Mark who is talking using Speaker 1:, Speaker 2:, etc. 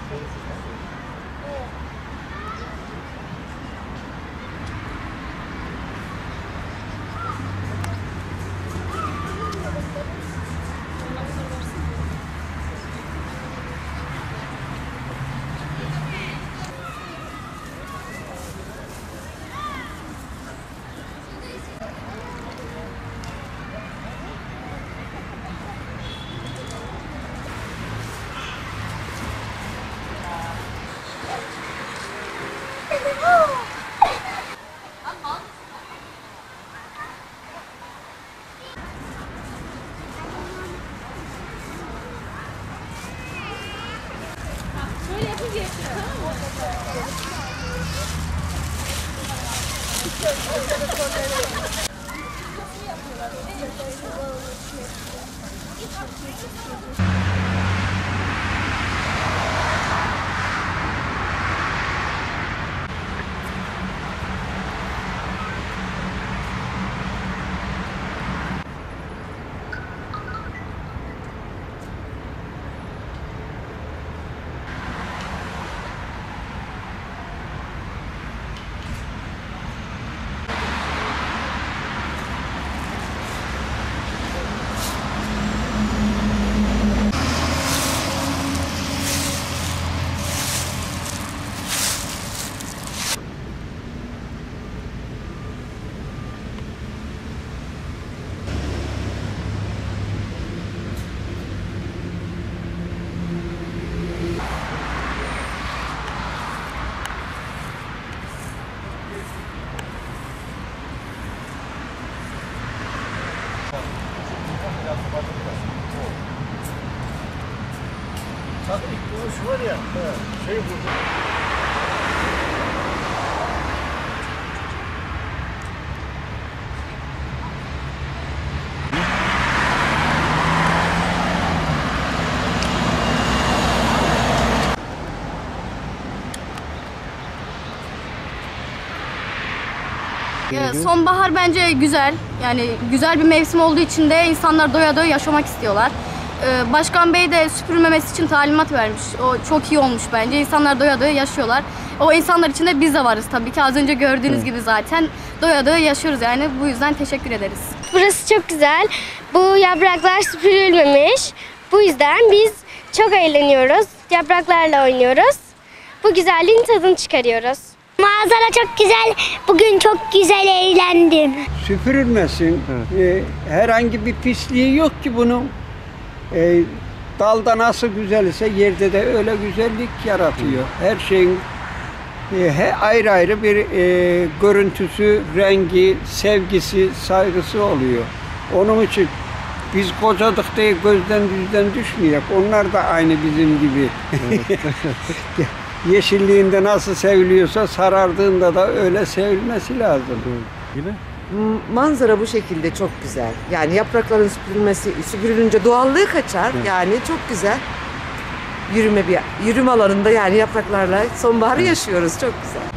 Speaker 1: Böyle yapınca
Speaker 2: Bak ilk kuruş var ya, şey burada.
Speaker 1: Sonbahar bence güzel. Yani güzel bir mevsim olduğu için de insanlar doya doya yaşamak istiyorlar. Başkan Bey de süpürülmemesi için talimat vermiş. O çok iyi olmuş bence. İnsanlar doya doya yaşıyorlar. O insanlar içinde biz de varız tabii ki. Az önce gördüğünüz gibi zaten doya doya yaşıyoruz yani. Bu yüzden teşekkür ederiz.
Speaker 3: Burası çok güzel. Bu yapraklar süpürülmemiş. Bu yüzden biz çok eğleniyoruz. Yapraklarla oynuyoruz. Bu güzelliğin tadını çıkarıyoruz.
Speaker 4: Manzara çok güzel. Bugün çok güzel eğlendim.
Speaker 5: Süpürülmesin. Herhangi bir pisliği yok ki bunun. Dalda nasıl güzel ise yerde de öyle güzellik yaratıyor. Her şeyin ayrı ayrı bir görüntüsü, rengi, sevgisi, saygısı oluyor. Onun için biz kocadık diye gözden düzden düşmeyek. Onlar da aynı bizim gibi. Yeşilliğinde nasıl seviliyorsa sarardığında da öyle sevilmesi lazım.
Speaker 6: Manzara bu şekilde çok güzel. Yani yaprakların süpürülünce doğallığı kaçar. Yani çok güzel. Yürüme alanında yani yapraklarla sonbaharı yaşıyoruz. Çok güzel.